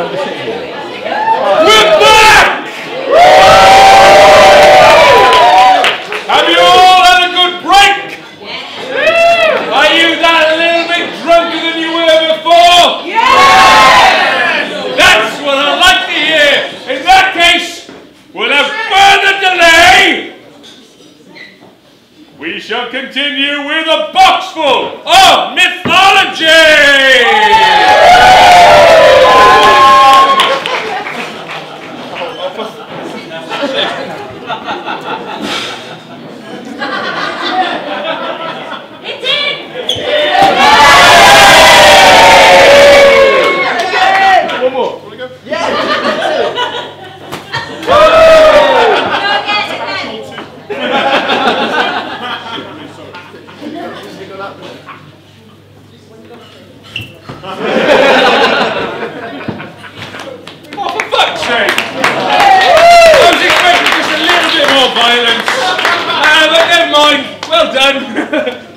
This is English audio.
We're back! Have you all had a good break? Are you that little bit drunker than you were before? Yes! That's what I like to hear. In that case, without further delay, we shall continue with a box full of mythology! One more. Want to go? Yeah. Oh, for fuck's sake! I was expecting just a little bit more violence. But never mind. Well done.